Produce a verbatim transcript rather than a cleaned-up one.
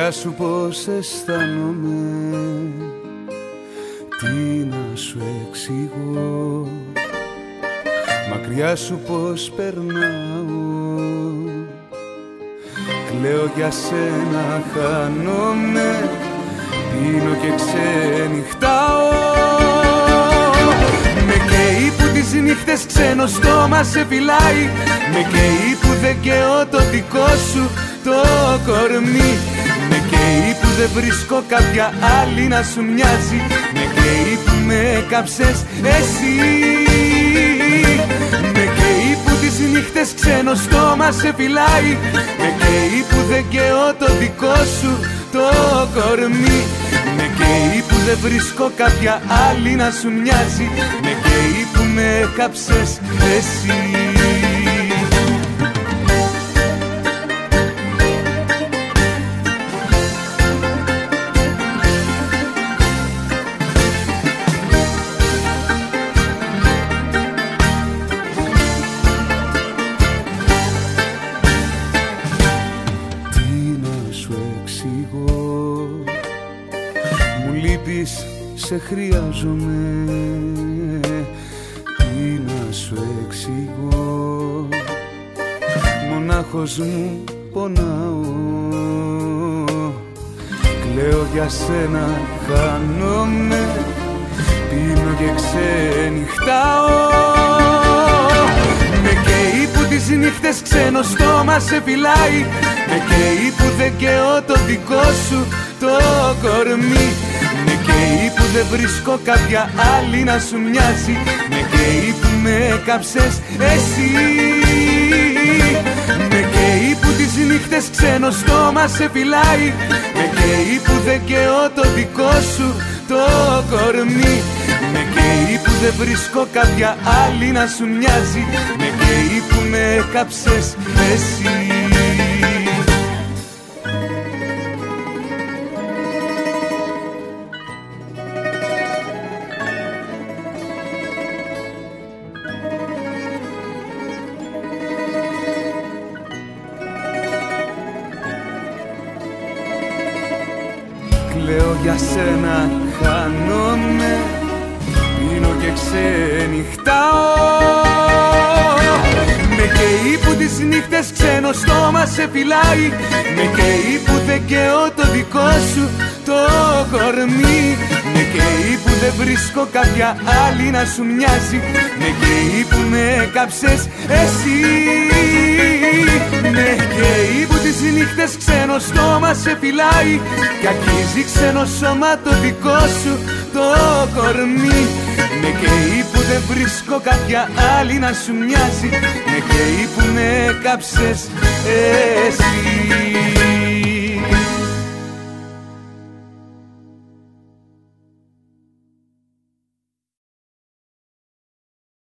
Μακριά σου πως αισθάνομαι, τι να σου εξηγώ. Μακριά σου πως περνάω, κλαίω για σένα, χάνομαι, πίνω και ξενυχτάω. Με καίει που τις νύχτες ξένο στόμα σε φυλάει, με καίει που δεν καίω το δικό σου το κορμί, με καίει που δεν βρίσκω κάποια άλλη να σου μοιάζει, με καίει που με κάψες εσύ. Με καίει που τις νύχτες ξένο στόμα σε φυλάει, με καίει που δεν καίω το δικό σου το κορμί, με καίει που δεν βρίσκω κάποια άλλη να σου μοιάζει, με καίει που με κάψες εσύ. Σε χρειάζομαι, τι να σου εξηγώ. Μονάχος μου πονάω, κλαίω για σένα, χάνομαι, πίνω και ξενυχτάω. Με καίει που τις νύχτες ξένο στόμα σε φυλάει, με καίει που δεν καίω το δικό σου το κορμί, με καίει που δεν βρίσκω κάποια άλλη να σου μοιάζει, με καίει που με κάψες εσύ. Με καίει που τις νύχτες ξένο στόμα σε φυλάει, με καίει που δεν καίω το δικό σου το κορμί, με καίει που δεν βρίσκω κάποια άλλη να σου μοιάζει, με καίει που με κάψες εσύ. Κλαίω για σένα, χάνομαι, πίνω και ξενυχτάω. Με καίει που τις νύχτες ξένο στόμα σε φυλάει, με καίει που δεν καίω το δικό σου το κορμί, με καίει που δεν βρίσκω κάποια άλλη να σου μοιάζει, με καίει που με κάψες εσύ. Με καίει που τις νύχτες ξένο στόμα σε φυλάει, κι αγγίζει ξένο σώμα το δικό σου το κορμί, με καίει που δεν βρίσκω κάποια άλλη να σου μοιάζει, με καίει που με κάψες εσύ.